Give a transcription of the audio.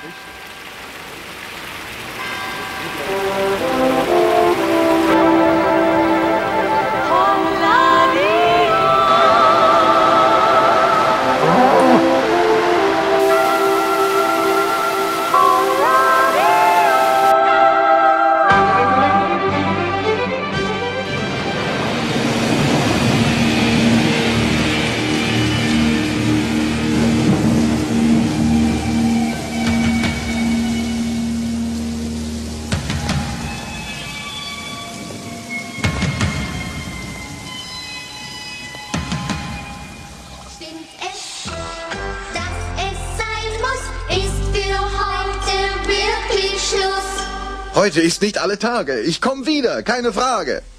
Stimmt es, dass es sein muss? Ist für heute wirklich Schluss? Heute ist nicht alle Tage. Ich komme wieder, keine Frage.